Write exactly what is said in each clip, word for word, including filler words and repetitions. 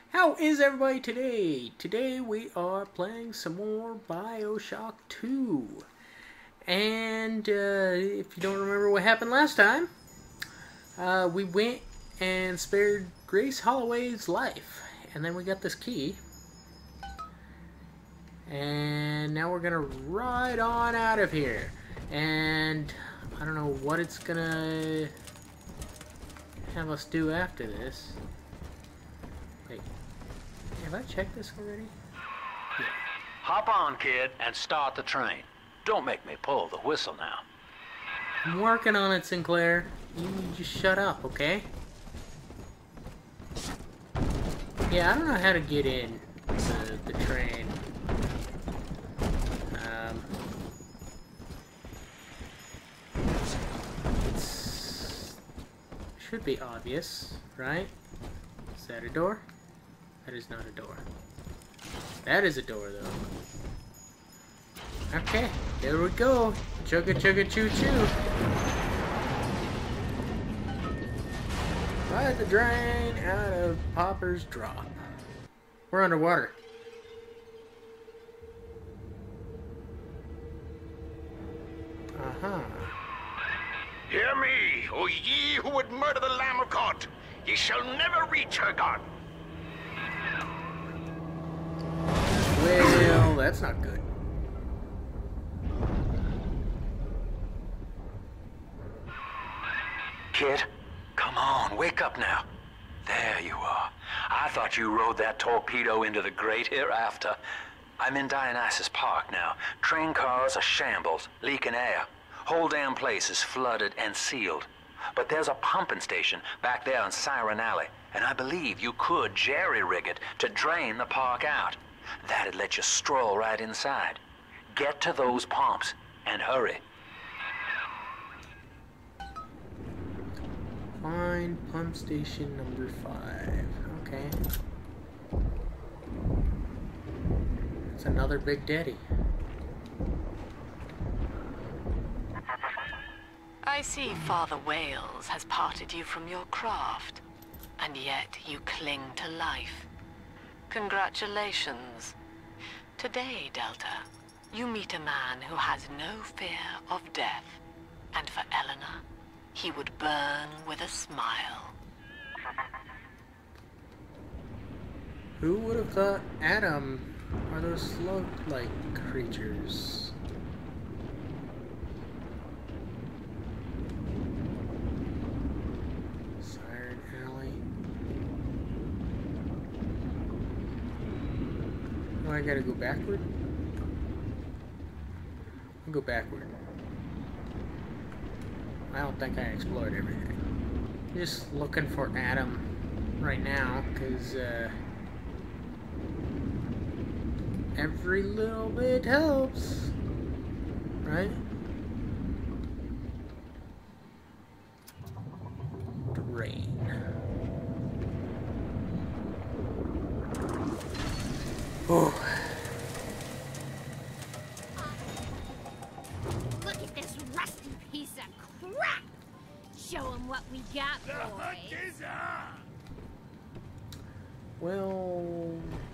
How is everybody today? Today we are playing some more BioShock two. And uh, if you don't remember what happened last time, uh, we went and spared Grace Holloway's life. And then we got this key. And now we're gonna ride on out of here. And I don't know what it's gonna have us do after this. Wait, have I checked this already? Yeah. Hop on, kid, and start the train. Don't make me pull the whistle now. I'm working on it, Sinclair. You just shut up, okay? Yeah, I don't know how to get in the, the train. Um, it's should be obvious, right? Is that a door? That is not a door. That is a door, though. Okay, there we go. Chugga chugga choo choo. Ride the drain out of Popper's Drop. We're underwater. Uh-huh. Hear me, O ye who would murder the Lamb of God. Ye shall never reach her God. Well, that's not good. Kid, come on, wake up now. There you are. I thought you rode that torpedo into the great hereafter. I'm in Dionysus Park now. Train cars are shambles, leaking air. Whole damn place is flooded and sealed. But there's a pumping station back there on Siren Alley, and I believe you could jerry-rig it to drain the park out. That'd let you stroll right inside. Get to those pumps, and hurry. Find pump station number five. Okay. It's another Big Daddy. I see Father Wales has parted you from your craft, and yet you cling to life. Congratulations. Today, Delta, you meet a man who has no fear of death, and for Eleanor, he would burn with a smile. Who would have thought Adam are those slug-like creatures? Siren Alley. Oh, I gotta go backward? I'll go backward. I don't think I explored everything. Just looking for Adam right now, because uh, every little bit helps, right? Drain. Oh. Look at this rusty piece of crap! Show 'em what we got, boys. Well,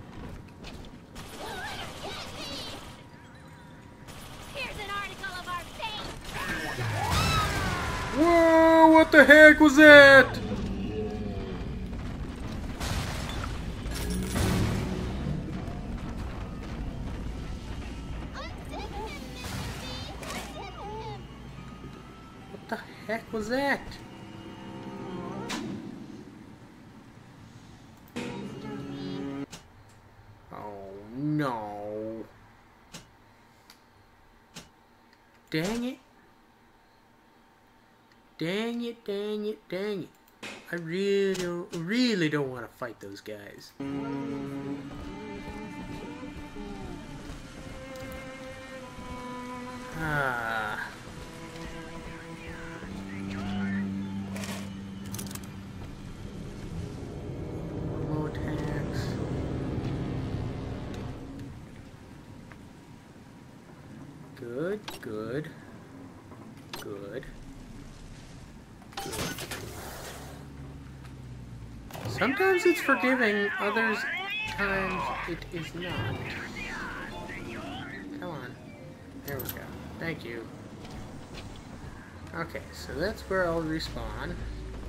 Here's an article of our fate. whoa! What the heck was that? What the heck was that? Oh no. Dang it. Dang it, dang it, dang it. I really don't, really don't want to fight those guys. Ah. Low attacks. Good, good, good. Sometimes it's forgiving, others times it is not. Come on. There we go. Thank you. Okay, so that's where I'll respawn.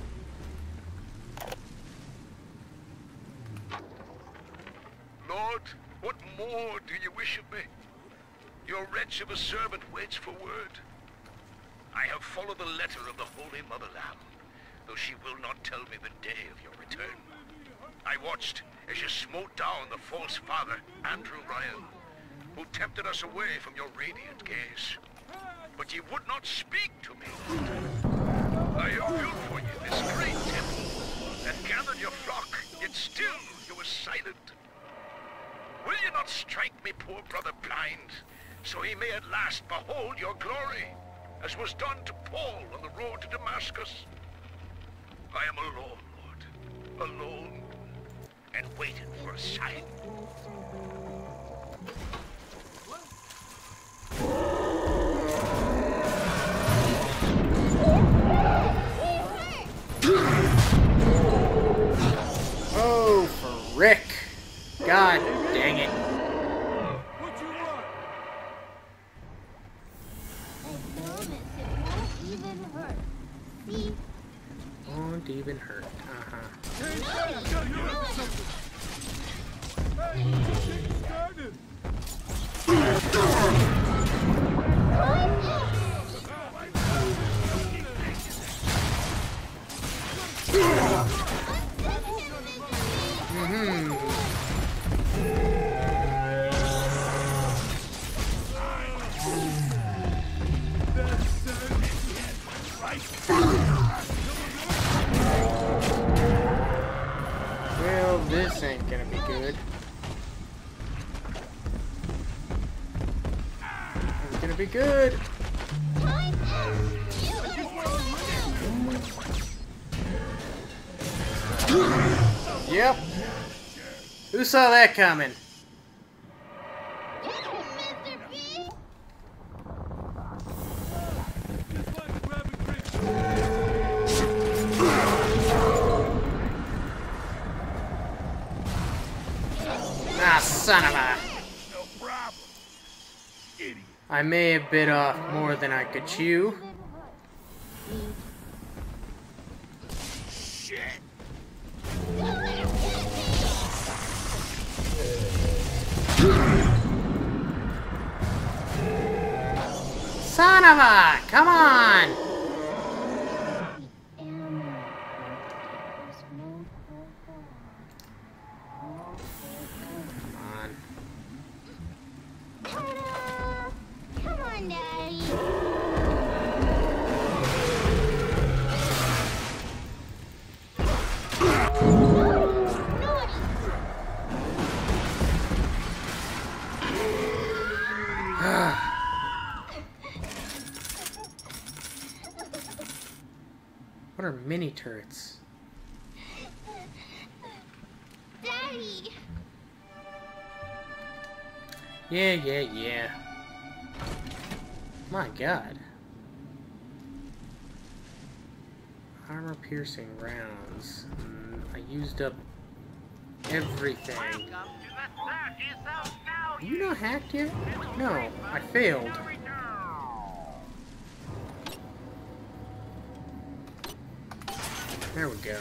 Lord, what more do you wish of me? Your wretch of a servant waits for word. I have followed the letter of the Holy Mother Lamb, though she will not tell me the day of your return. I watched as you smote down the false father, Andrew Ryan, who tempted us away from your radiant gaze. But ye would not speak to me. I have built for you this great temple, and gathered your flock, yet still you were silent. Will you not strike me poor brother blind, so he may at last behold your glory, as was done to Paul on the road to Damascus? I am alone, Lord, alone, and waiting for a sign. Oh, for Rick. God dang it. At moments it won't even hurt. See? Won't even hurt. Uh-huh. Mm-hmm. Well, this ain't gonna be good. It's gonna be good. Yep. Who saw that coming? Ah, son of a... I may have bit off more than I could chew. Shit! Son of a... Come on! Come on, Daddy. What are mini turrets? Daddy. Yeah, yeah, yeah. My God. Armor piercing rounds. Mm, I used up everything. Are you not hacked yet? No, I failed. There we go.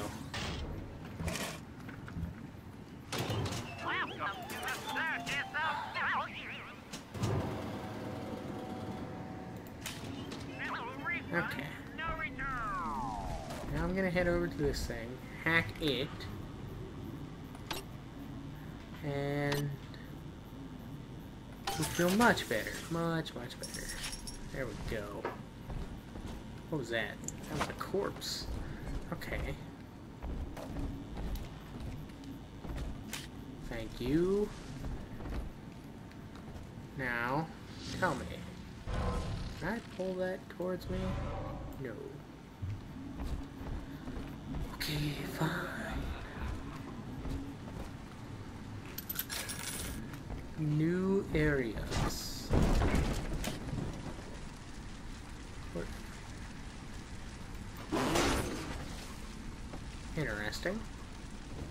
Okay. Now I'm gonna head over to this thing, hack it, and we feel much better, much, much better. There we go. What was that? That was a corpse. Okay. Thank you. Now, tell me. Can I pull that towards me? No. Okay, fine. New areas. What? Interesting.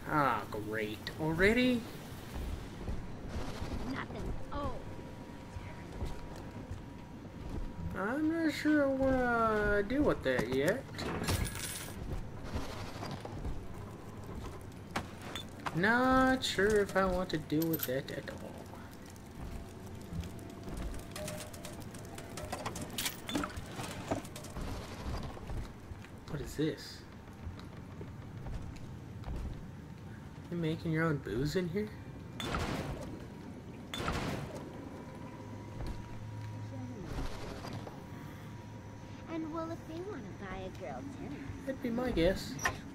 Ah, great. Already? Nothing. Oh. I'm not sure I want to deal with that yet. Not sure if I want to deal with that at all. What is this? You making your own booze in here? And well, if they want to buy a girl dinner. That'd be my guess.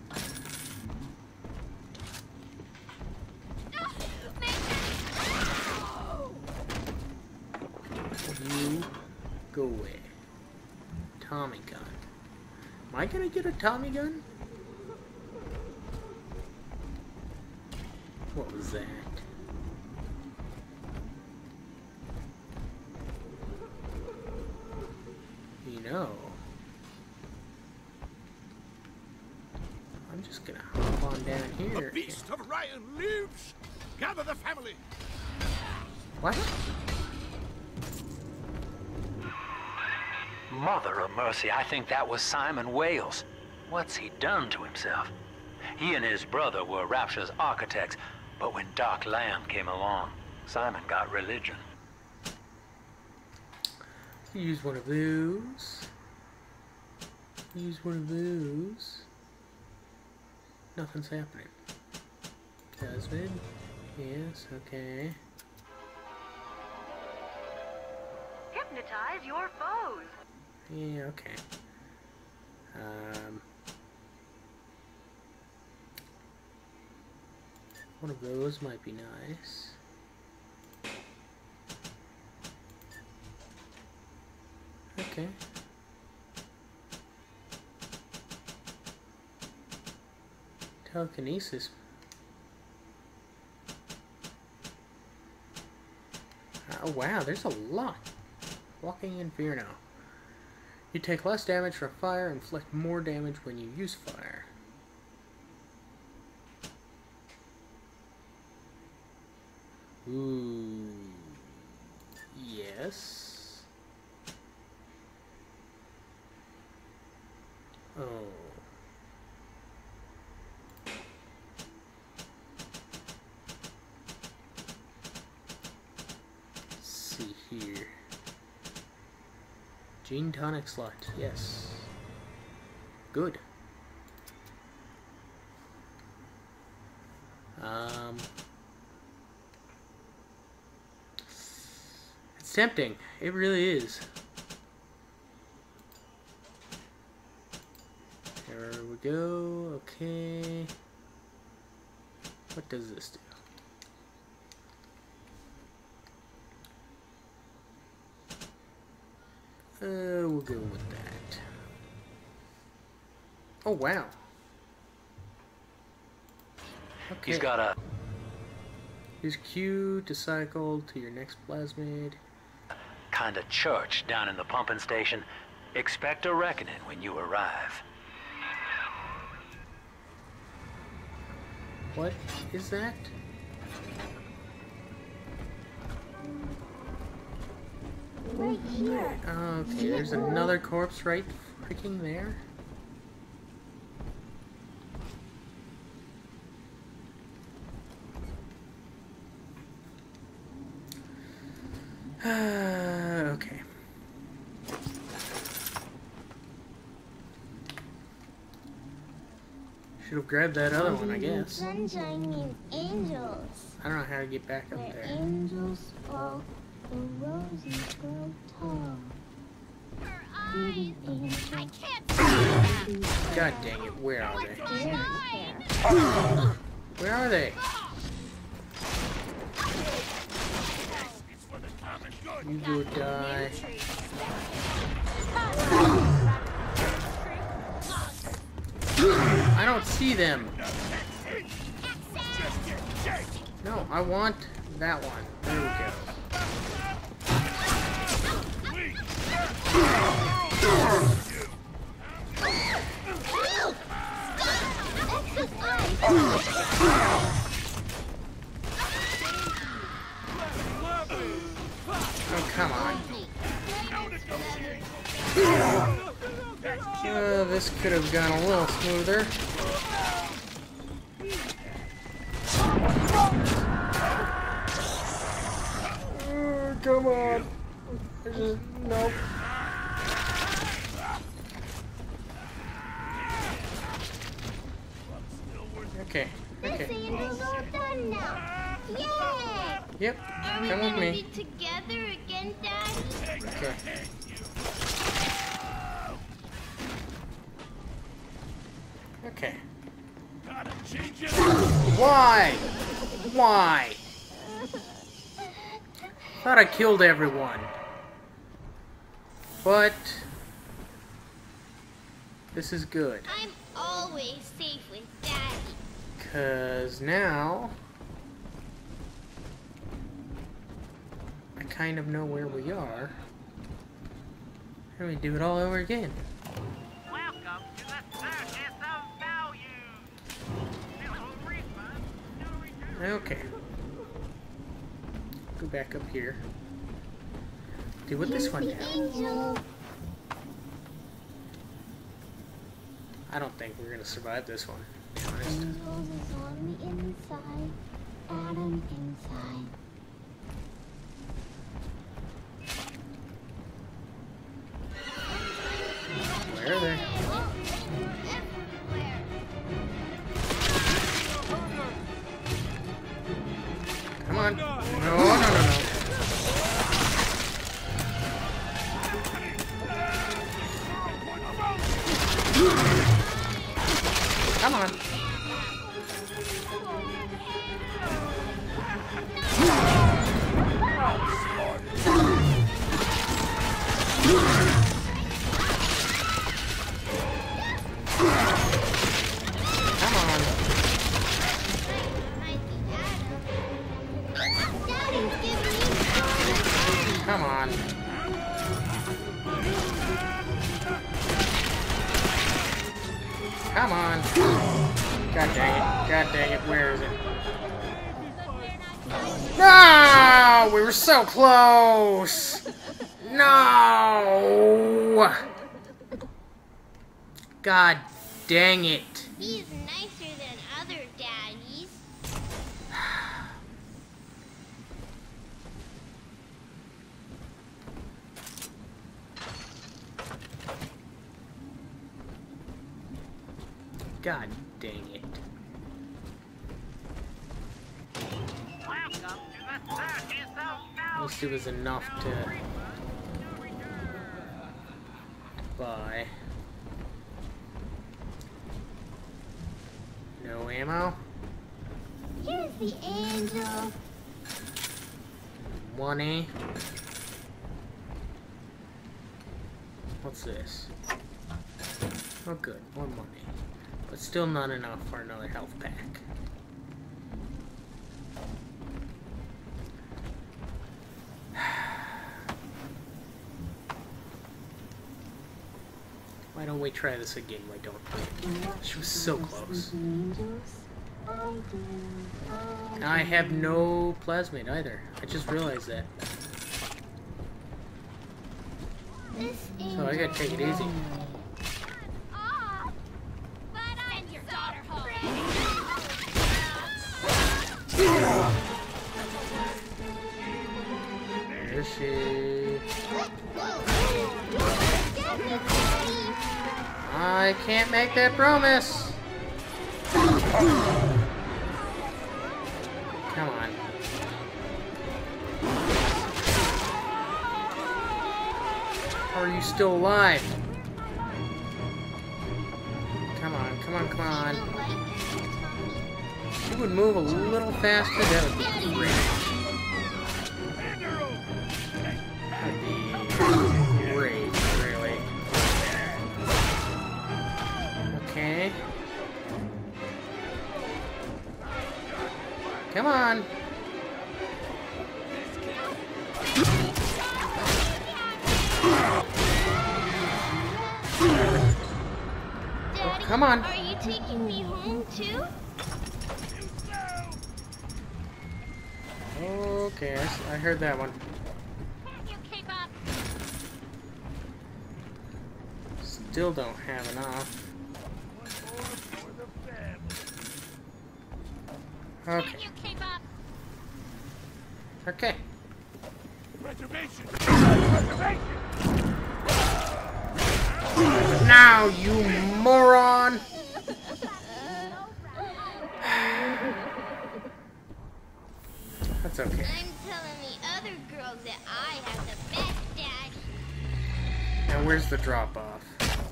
You go away. Tommy gun. Am I gonna get a Tommy gun? What was that? You know, I'm just gonna hop on down here. The beast of Ryan lives! Gather the family! What? Mother of mercy, I think that was Simon Wales. What's he done to himself? He and his brother were Rapture's architects, but when Doc Lamb came along, Simon got religion. Use one of those. Use one of those. Nothing's happening. Husband. Yes, okay. Hypnotize your foes. Yeah, okay. Um, one of those might be nice. Okay. Telekinesis. Oh wow, there's a lot. Walking Inferno. You take less damage from fire and inflict more damage when you use fire. Ooh. Yes. Oh. Let's see here. Gene tonic slot, yes. Good. Um, it's tempting. It really is. There we go. Okay. What does this do? Uh, we'll go with that. Oh, wow. Okay. He's got a Use Q to cycle to your next plasmid. kind of church down in the pumping station. Expect a reckoning when you arrive. What is that? Right here. Okay, there's another corpse right freaking there. Okay. Should have grabbed that other one, I guess. Sunshine means angels. I don't know how to get back up Where there. angels fall, the roses grow tall. Her eyes! I can't see them! God dang it, where are they? Scared hair. Where are they? You will die. I don't see them. No, I want that one. There we go. Exercise! Could have gone a little smoother. Oh, come on. There's just, nope. Okay. Okay. This angel's all done now. Yay! Yep. Are we Come with gonna me. be together again, Daddy? Okay. Okay. Why? Why? Thought I killed everyone. But this is good. I'm always safe with Daddy. Cause now I kind of know where we are. And we do it all over again. Welcome to the Circus of Value. Okay. Go back up here. Do what this one The did. angel. I don't think we're gonna survive this one, to be honest. Angels is on the inside. Adam inside. Where are they? Everywhere. Come on. No, no, no, no. Come on. Come on. Might be Adam. Daddy's giving you time. Come on. Come on. God dang it. God dang it. Where is it? No! We were so close! No! God dang it. He's nicer than other daddies. God dang it. Welcome to the Circus of At Value. least it was enough to buy. No ammo. Here's the angel. Money. What's this? Oh good, more money. But still not enough for another health pack. Why don't we try this again? Why don't we? She was so close. And I have no plasmid either. I just realized that. This So I gotta take it easy. Ah, but I'm your daughter home. There she. I can't make that promise. Come on. How are you still alive? Come on, come on, come on. If you would move a little faster, that would be great. That'd be great, really. Okay. Come on. Daddy, come on. Are you taking me home too? Okay, I s- I heard that one. You keep up. Still don't have enough. Okay. You keep up. Okay. Reservation! Reservation! Now, you moron! That's okay. I'm telling the other girls that I have the best dad. Now, where's the drop-off?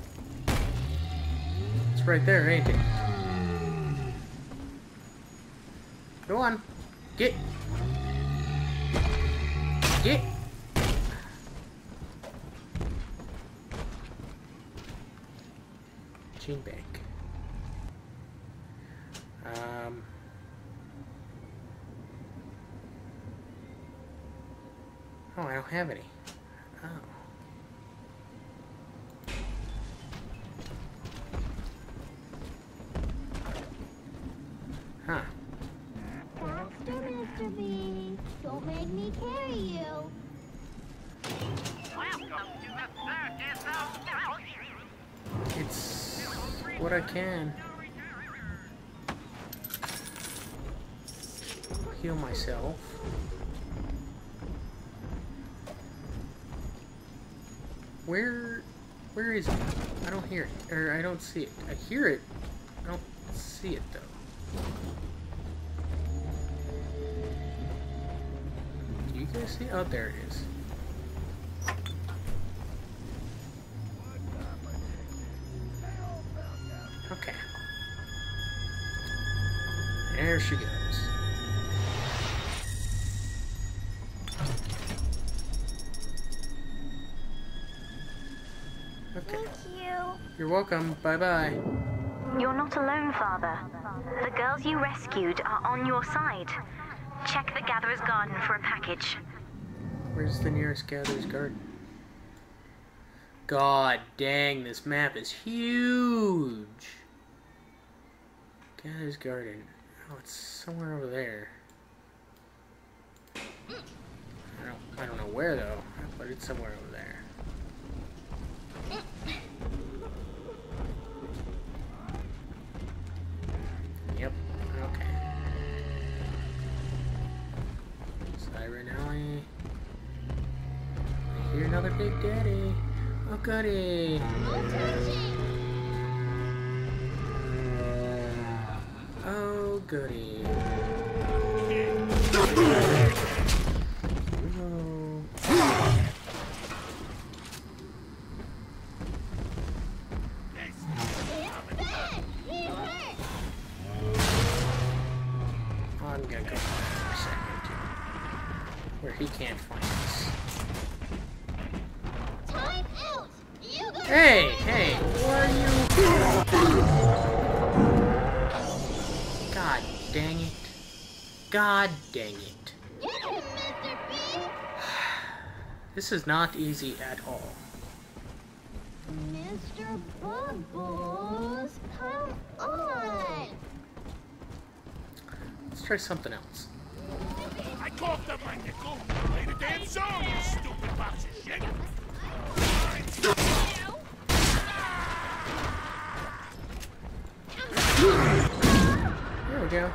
It's right there, ain't it? Go on. Get. Get. Gene bank. Um. Oh, I don't have any. Oh. Huh. Faster, Mister B. Don't make me carry you. Welcome to the circus of value. It's what I can. Heal myself. Where, where is it? I don't hear it, or I don't see it. I hear it. I don't see it though. Do you guys see? Oh, there it is. Okay. There she goes. Okay. Thank you. You're welcome. Bye-bye. You're not alone, Father. The girls you rescued are on your side. Check the Gatherer's Garden for a package. Where's the nearest Gatherer's Garden? God dang, this map is huge. Gatherer's Garden. Oh, it's somewhere over there. I don't, I don't know where though, but it's somewhere over there. Yep. Okay. Siren Alley. I hear another Big Daddy. Oh goody. Oh goody. I'm gonna go for a second. Where he can't find us. Time out. You got Hey, hey, where are you? God dang it. God dang it. Get him, Mister B. This is not easy at all. Mister Bubbles, come on. Let's try something else. I coughed up my nickel. Play the damn song, you stupid box of shit. There we go.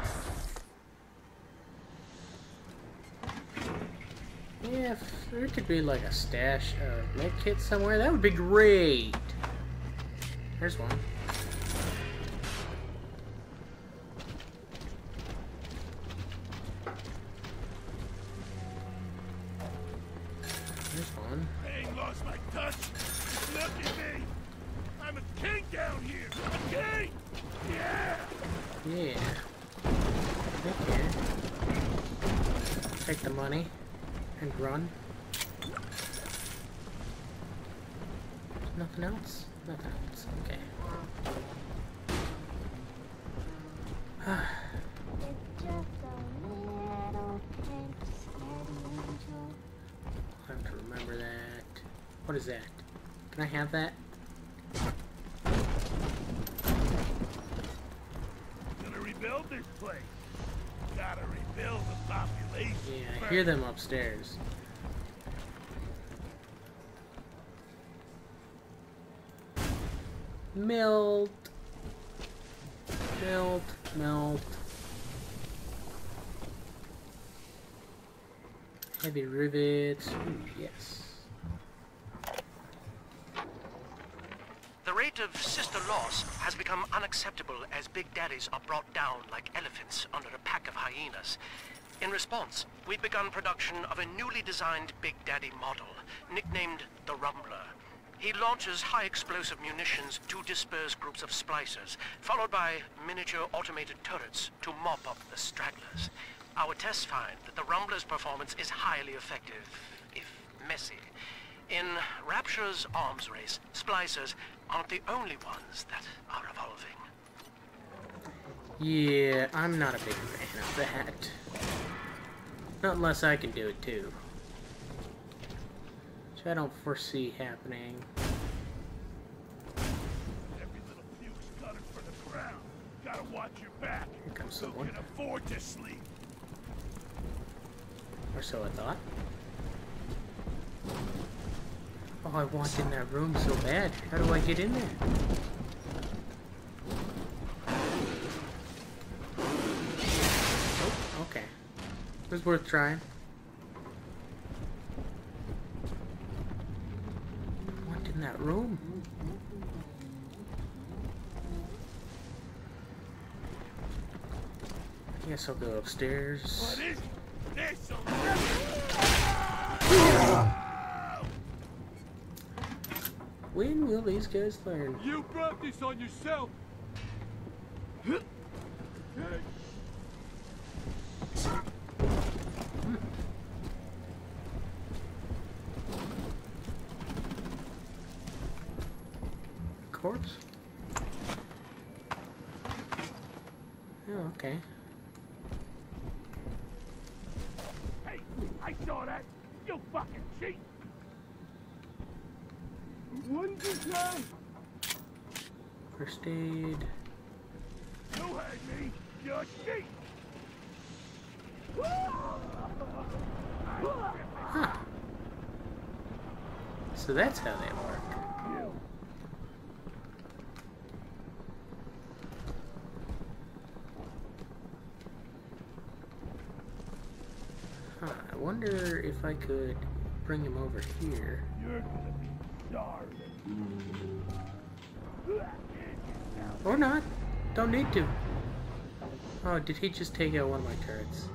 Yeah, if there could be like a stash of med kits somewhere, that would be great. There's one. There's one. I ain't lost my touch. Look at me. I'm a king down here. A king. Yeah. Yeah. Okay. Take the money and run. Nothing else? Nothing else. Okay. It's just a little pink angel. I'll have to remember that. What is that? Can I have that? Gonna rebuild this place. Gotta rebuild the population. Yeah, I hear them upstairs. Melt. Melt. Melt. Heavy rivets. Ooh, yes. The rate of sister loss has become unacceptable as Big Daddies are brought down like elephants under a pack of hyenas. In response, we've begun production of a newly designed Big Daddy model, nicknamed the Rumbler. He launches high-explosive munitions to disperse groups of splicers, followed by miniature automated turrets to mop up the stragglers. Our tests find that the Rumbler's performance is highly effective, if messy. In Rapture's arms race, splicers aren't the only ones that are evolving. Yeah, I'm not a big fan of that. Not unless I can do it too. Which I don't foresee happening. Every little puke's gunning for the ground. Gotta watch your back. Here comes Who someone. can afford to sleep? Or so I thought. Oh, I want in that room so bad. How do I get in there? Oh, okay. It was worth trying. I want in that room. I guess I'll go upstairs. What is it? There's some... When will these guys learn? You brought this on yourself. Corpse? Oh, okay. Hey, I saw that. You fucking cheat. One design. First aid. You heard me. You're cheat. Huh. So that's how they work. Huh, I wonder if I could bring him over here. You're gonna be starving. Or not. Don't need to. Oh, did he just take out one of my turrets?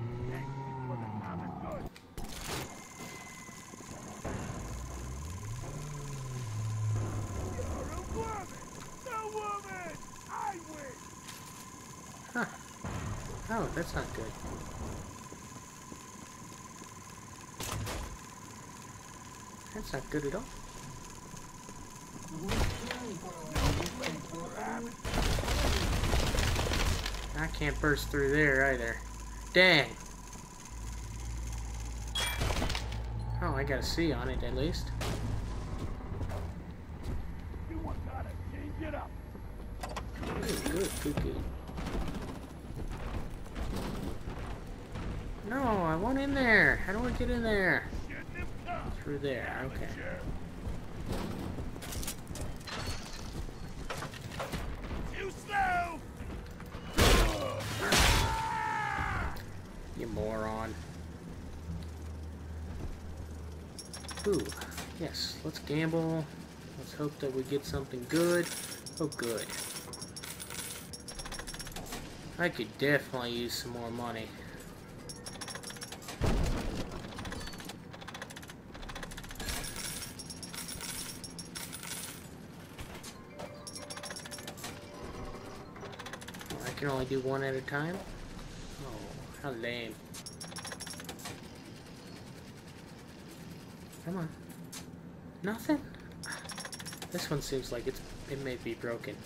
Huh. Oh, that's not good. That's not good at all. I can't burst through there either. Dang. Oh, I got a C on it at least. You want gotta change it up. Good, good, good, good. No, I want in there. How do I get in there? Through there, okay. Too slow. You moron. Ooh, yes, let's gamble. Let's hope that we get something good. Oh, good. I could definitely use some more money. I can only do one at a time? Oh, how lame. Come on. Nothing? This one seems like it's it may be broken.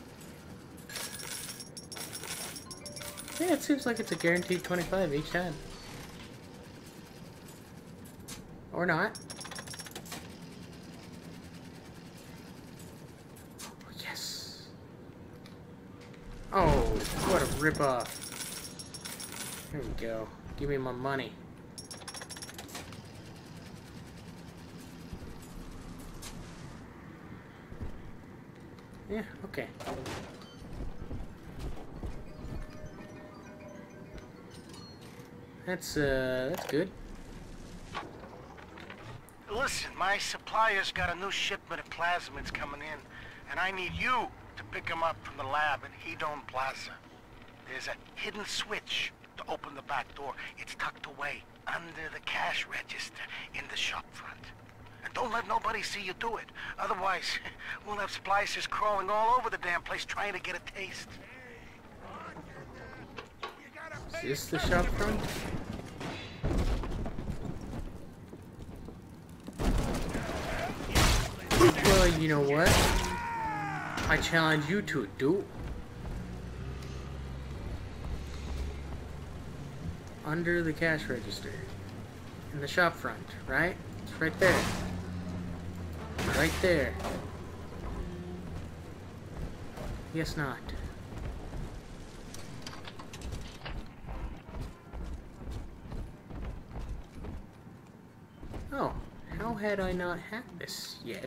Yeah, it seems like it's a guaranteed twenty-five each time. Or not. Oh, yes. Oh, what a ripoff. Here we go. Give me my money. Yeah, okay. That's, uh, that's good. listen, my supplier's got a new shipment of plasmids coming in, and I need you to pick them up from the lab in Hedon Plaza. There's a hidden switch to open the back door. It's tucked away under the cash register in the shop front. And don't let nobody see you do it. Otherwise, we'll have splicers crawling all over the damn place trying to get a taste. Is this the shop front? Well, you know what? I challenge you to a duel. Under the cash register. In the shop front, right? It's right there. Right there. Guess not. Oh, how had I not had this yet?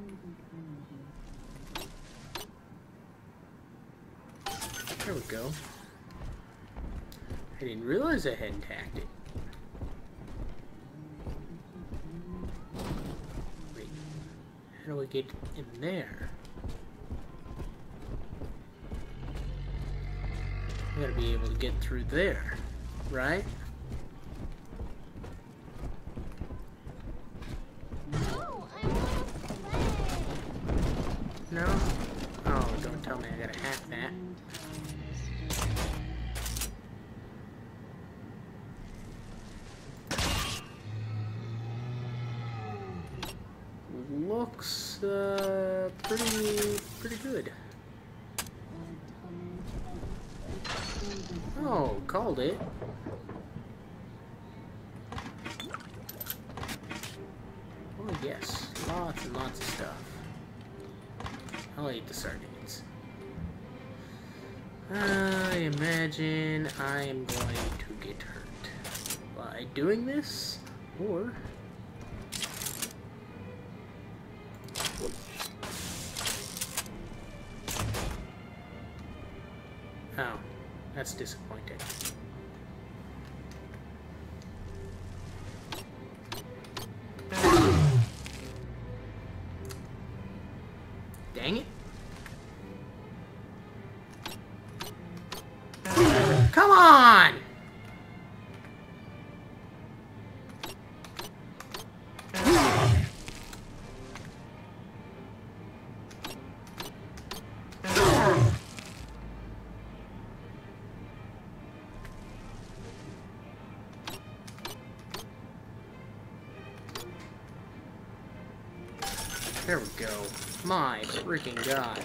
There we go. I didn't realize I hadn't hacked it. Wait, how do I get in there? I gotta be able to get through there, right? No? Oh, don't tell me I gotta hack that. Looks uh, pretty pretty good. Oh, called it. Oh yes, lots and lots of stuff. I'll eat the sardines. I imagine I am going to get hurt by doing this, or oh, that's disappointing. Dang it. Come on! There we go. My freaking god.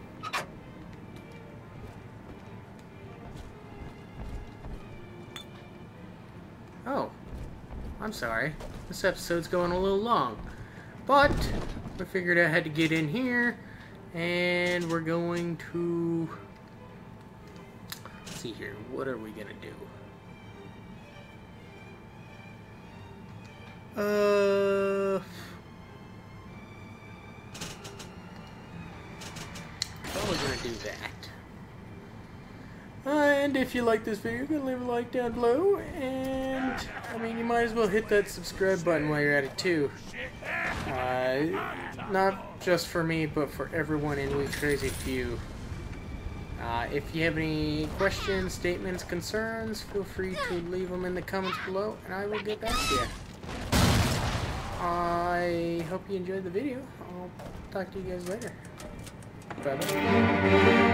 Oh, I'm sorry. This episode's going a little long. But, I figured I had to get in here, and we're going to... Let's see here, what are we gonna do? Uh... Probably gonna do that. Uh, and if you like this video, go leave a like down below, and I mean, you might as well hit that subscribe button while you're at it too. Uh, not just for me, but for everyone in We Crazy Few. Uh, if you have any questions, statements, concerns, feel free to leave them in the comments below, and I will get back to you. I hope you enjoyed the video. I'll talk to you guys later. Bye-bye.